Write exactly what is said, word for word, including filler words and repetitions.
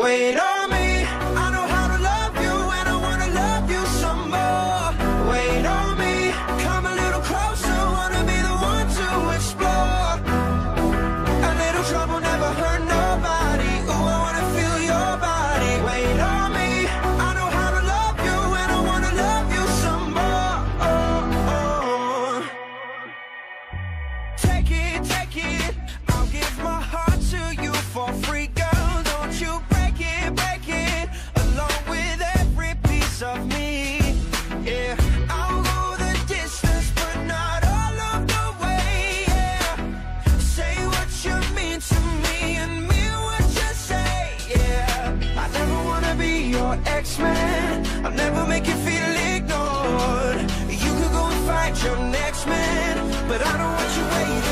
wait on me. I know how to love you and I wanna love you some more. Wait on me, come a little closer, wanna be the one to explore. A little trouble never hurt nobody. Ooh, I wanna feel your body. Wait on me, I know how to love you and I wanna love you some more. Oh, oh. Take it, take it, I'll give my heart to you for free, girl. Don't you break it, break it, along with every piece of me. Yeah, I'll go the distance, but not all of the way. Yeah, say what you mean to me and mean what you say. Yeah, I never wanna be your ex-man. I'll never make you feel ignored. You could go and find your next man, but I don't want you waiting